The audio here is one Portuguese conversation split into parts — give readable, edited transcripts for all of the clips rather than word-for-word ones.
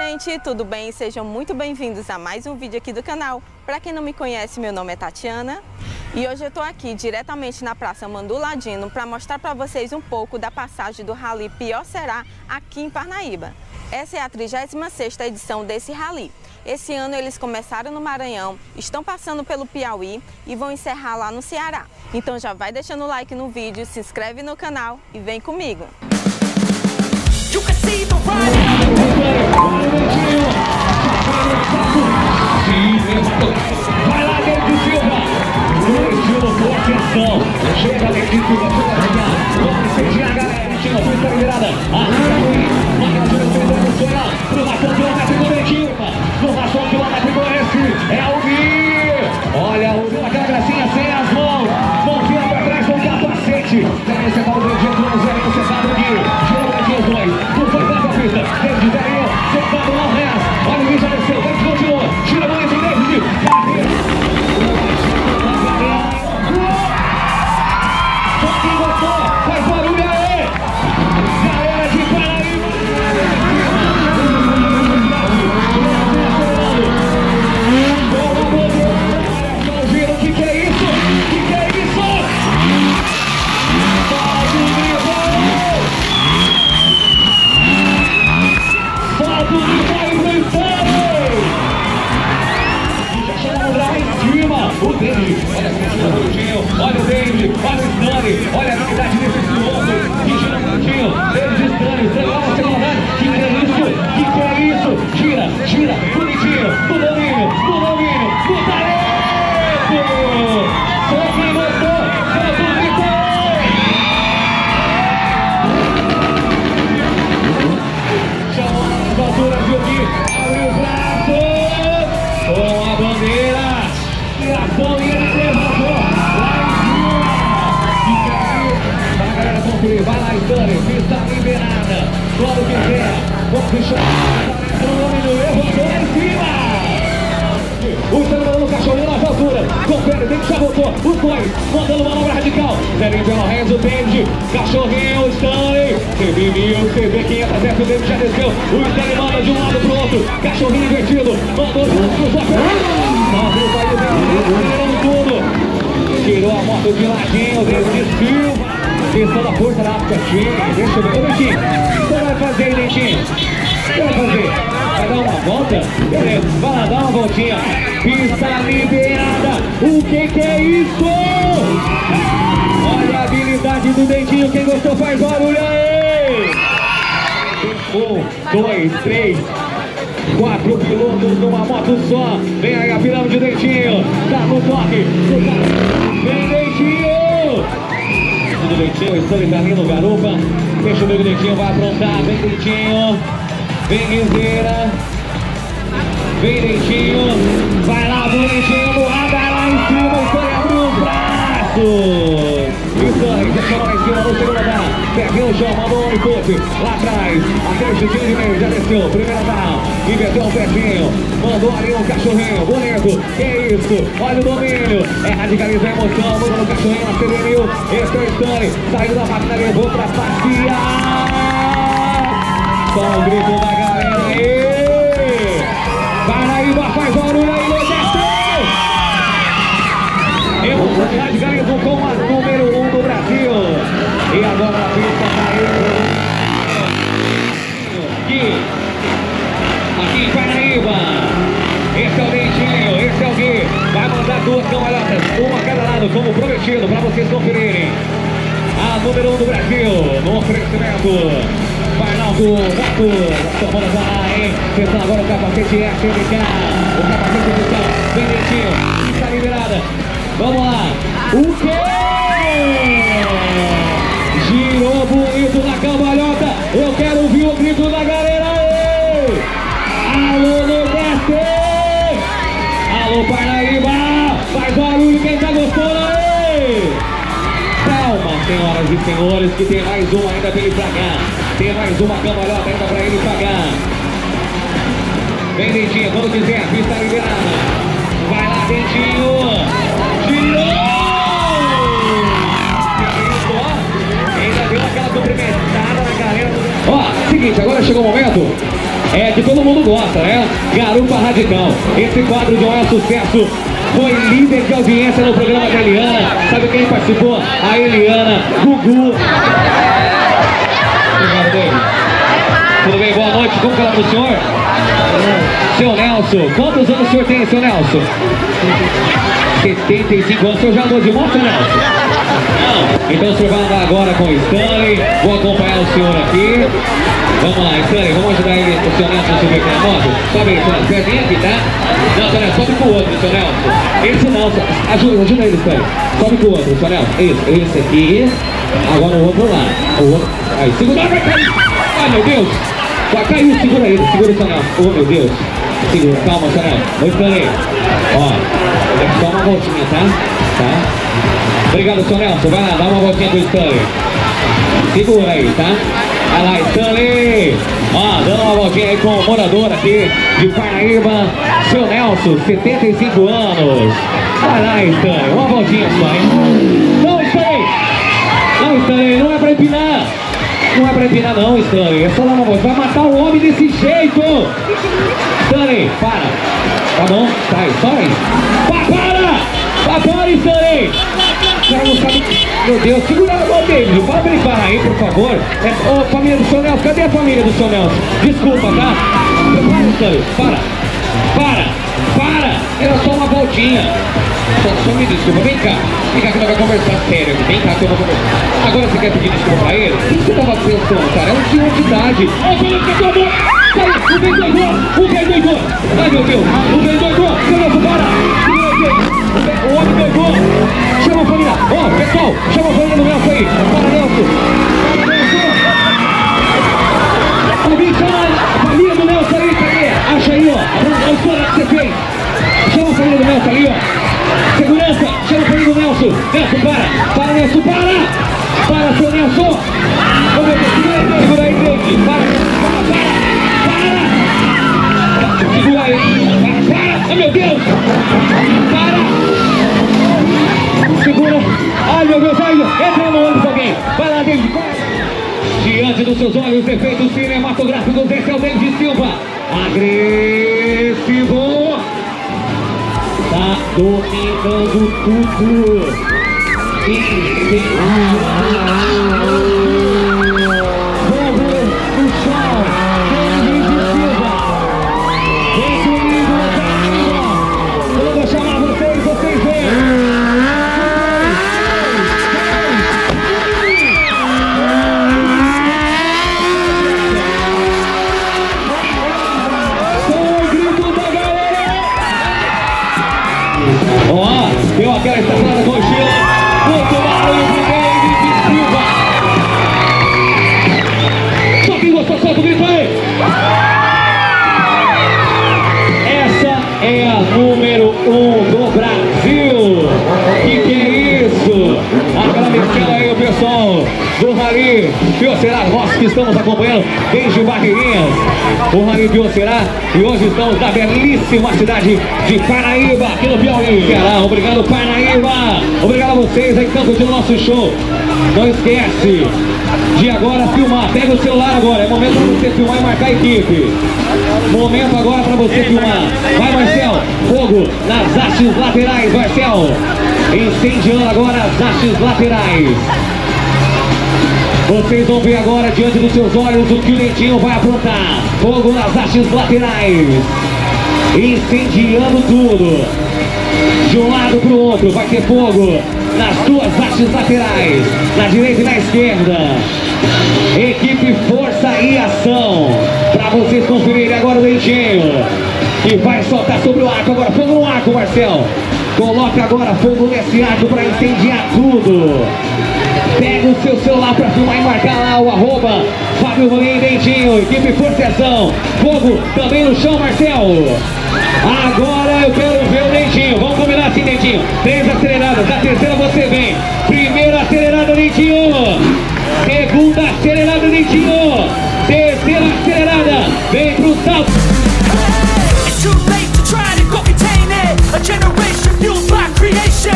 gente, tudo bem? Sejam muito bem-vindos a mais um vídeo aqui do canal. Para quem não me conhece, meu nome é Tatiana e hoje eu estou aqui diretamente na Praça Mandu Ladino para mostrar para vocês um pouco da passagem do Rally Pior Será aqui em Parnaíba. Essa é a 36ª edição desse rally. Esse ano eles começaram no Maranhão, estão passando pelo Piauí e vão encerrar lá no Ceará. Então já vai deixando o like no vídeo, se inscreve no canal e vem comigo! Vai lá, David Silva! Estilo com atenção! Chega, David Silva, chega, vamos incendiar a galera! Tinha pista liberada, arranca ruim, marca de defesa, funciona, formação quilômetro coletiva, formação quilômetro esse é o Gui! Olha, o aquela gracinha sem as mãos, mãozinha pra trás com o capacete, tem esse acabou de entrar no zero, você sabe o Gui, girou pra dias dois, por foi pra pista, David Zerinho, sentado no resto, olha o Gui já desceu, David continua, gira muito, David, só quem gostou, faz barulho aí! Galera de Paraíba! Não viram o que é isso? O que é isso? Solta o grito! Solta o grito aí pro inferno! Já chamaram lá em cima o David! Olha como gira bonitinho! Olha o David! Olha o Stanley! Olha a habilidade desse piloto! Que gira bonitinho! David Stanley! Legal a segunda rodada! Que é isso? Que é isso? Gira! Gira! Bonitinho! No domínio! No domínio! No talento! Só quem gostou! Solta o grito! Chamou nas alturas de Gui! Abre o braço! Com a bandeira! E a bola e ele levantou! Vai lá, Stanley, pista liberada, quando quiser, vamos fechar, o nome levantou lá em cima! O Stanley mandando o cachorrinho nas alturas, confere, tem que já voltou, os dois, mandando manobra radical, Zerinho pelo resto, o David, cachorrinho, o Stanley, CV1000, CV500, desce o David já desceu, o Stanley manda de um lado pro outro, cachorrinho invertido, mandou os papéis, tudo, tirou a moto de ladinho, David Silva. Questão da força da Dentinho, deixa eu ver. Ô Dentinho, o que você vai fazer aí, Dentinho? O que vai fazer? Vai dar uma volta? Beleza, vai lá, dá uma voltinha. Pista liberada. O que é isso? Olha a habilidade do Dentinho. Quem gostou faz barulho aí. 1, 2, 3, 4 pilotos numa moto só. Vem aí a pirâmide do Dentinho. Tá no toque. Vem, Dentinho. Do Dentinho, o Stanley tá ali no garupa. Deixa o meu Dentinho, vai aprontar. Vem Dentinho, vem Guizeira, vem Dentinho, vai lá do Dentinho no radar lá em cima. O Stanley abriu os braços. E o Stanley já chama lá em cima no segundo andar. Pegueu o chão, mandou um input lá atrás. Aquele chutinho de meio, já desceu. Primeira andar, inverteu um pezinho, mandou ali um cachorrinho bonito. Que isso, olha o domínio. É radicalizar a emoção, mandando o cachorrinho na CV1000. Esse é o Stanley, saiu da máquina, levou pra passear. Só o grito da galera aí. Paraíba faz barulho aí, Nordeste. Eu radicalizo com a número 1 do Brasil. E agora a pista tá aí. Aqui em Paraíba. Esse é o Dentinho, esse é o Gui. Vai mandar duas cambalhotas, uma a cada lado, como prometido, para vocês conferirem. A número 1 do Brasil, no oferecimento. Arnaldo Neto, tomando lá, hein? Pensando agora o capacete é SNK. O capacete oficial, bem Dentinho, está liberada. Vamos lá. O quê? Girou bonito na cambalhota. Eu quero ouvir o grito da galera aí. Alô, Nordeste! Alô, Parnaíba! Faz barulho quem tá gostando aí! Calma, senhoras e senhores, que tem mais uma ainda pra ele pagar. Tem mais uma cambalhota ainda pra ele pagar. Vem, Dentinho, quando quiser, pista liberada. Vai lá, Dentinho! Girou! Ainda deu aquela cumprimentada na galera. Ó, seguinte, agora chegou o momento é que todo mundo gosta, né? Garupa Radical. Esse quadro de maior sucesso foi líder de audiência no programa da Eliana. Sabe quem participou? A Eliana, Gugu. Obrigado, David. Tudo bem? Boa noite. Como que ela é pro senhor? Seu Nelson. Quantos anos o senhor tem, seu Nelson? 75 anos. O senhor já andou de moto, Nelson? Não. Então o senhor vai andar agora com o Stanley. Vou acompanhar o senhor aqui. Vamos lá, Stanley. Vamos ajudar ele, o senhor Nelson, a subir aqui na moto. Sobe aí, Stanley. Pertinho aqui, tá? Não, seu Nelson. Sobe com o outro, seu Nelson. Esse não. Ajuda ele, Stanley. Sobe com o outro, seu Nelson. Isso. Esse aqui. Agora o outro lá. O outro. Aí, segura. Vai cair. Ai, meu Deus. Vai cair. Segura ele. Segura o seu Nelson. Oh, meu Deus. Segura. Calma, seu Nelson. Oi, Stanley. Ó. É só uma voltinha, tá? Tá? Obrigado, seu Nelson. Vai lá, dá uma voltinha pro Stanley. Segura aí, tá? Vai lá, Stanley. Ó, dando uma voltinha aí com o morador aqui de Parnaíba, seu Nelson, 75 anos. Vai lá, Stanley. Uma voltinha só, hein? Não, Stanley. Não, Stanley, não é pra empinar. Não é pra empinar não, Stanley. É só dar uma volta. Vai matar o homem desse jeito. Stanley, para. Tá bom? Sai, sai. Para, Stanley. O cara não sabe. Meu Deus, segura a mão dele. Fala pra ele parar aí, por favor. Ô, família do seu Nelson. Cadê a família do seu Nelson? Desculpa, tá? Para, Stanley. Para. Era só uma voltinha. Só me desculpa, vem cá que nós vamos conversar sério, vem cá que eu vou conversar. Agora você quer pedir desculpa pra ele? O que você tava pensando, cara? É um senhor de idade. Ó, falando que acabou! O bem doidou! Ai, meu Deus! O bem doidou! Seu Nelson, para! O homem doidou! Chama a família! Ó, pessoal! Chama a família do Nelson aí! Para, Nelson! Alguém chama a família do Nelson aí, cadê? Acha aí, ó! A história que você fez! Chama a família do Nelson ali, ó! Segurança, chama o filho do Nelson. Nelson, para, Nelson, para, seu Nelson. Segura aí, Drake. Para. Segura aí. Para. Oh, meu Deus. Para. Segura. Ai, meu Deus, entra no ônibus alguém. Vai lá, David. Diante dos seus olhos, efeitos cinematográficos, esse é o David Silva. Agressivo. Tá dominando tudo. Vamos no chão. Vem comigo, eu vou chamar vocês vêm. Ó, deu aquela estacionada com o estilo. Muito barulho pro David Silva. Só quem gostou, solta o grito aí. Essa é a número 1 do Brasil. Que é isso? Agradecendo aí o pessoal do Rally Biocerar, nós que estamos acompanhando desde Barreirinhas, o Rally Biocerar, e hoje estamos na belíssima cidade de Parnaíba, aqui no Piauí. Obrigado, Parnaíba, obrigado a vocês aí que estão curtindo o nosso show. Não esquece de agora filmar, pega o celular agora, é momento para você filmar e marcar a equipe. Momento agora para você filmar. Vai, Marcel, fogo nas hastes laterais, Marcel. Incendiando agora as hastes laterais. Vocês vão ver agora diante dos seus olhos o que o Dentinho vai aprontar. Fogo nas hastes laterais. Incendiando tudo. De um lado para o outro vai ter fogo nas duas hastes laterais. Na direita e na esquerda. Equipe Força e Ação. Para vocês conferirem agora o Dentinho. E vai soltar sobre o arco agora. Fogo no arco, Marcel. Coloca agora fogo nesse arco para incendiar tudo. Pega o seu celular para filmar e marcar lá o @ Fábio Rolim Dentinho, equipe Força e Ação. Fogo também no chão, Marcel. Agora eu quero ver o Dentinho. Vamos combinar assim, Dentinho. 3 aceleradas, a terceira você vem. Primeira acelerada, Dentinho. Segunda acelerada, Dentinho. Terceira acelerada. Vem pro salto. A generation fueled by creation.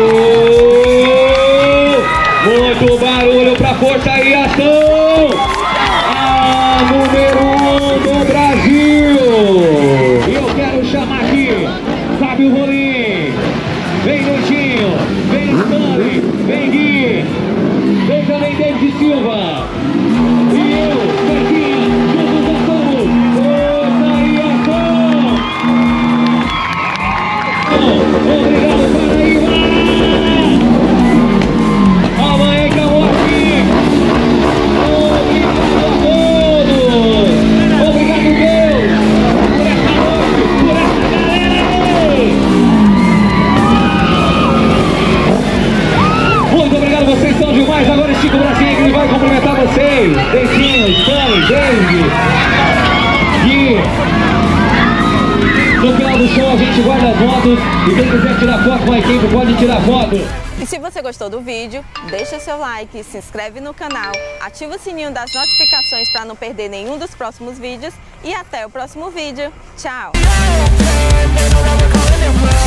Muito barulho pra Força e Ação. Dentinho, Stanley, David. E no final do show a gente guarda as fotos. E quem quiser tirar foto com a equipe pode tirar foto. E se você gostou do vídeo, deixa seu like, se inscreve no canal, ativa o sininho das notificações para não perder nenhum dos próximos vídeos e até o próximo vídeo. Tchau!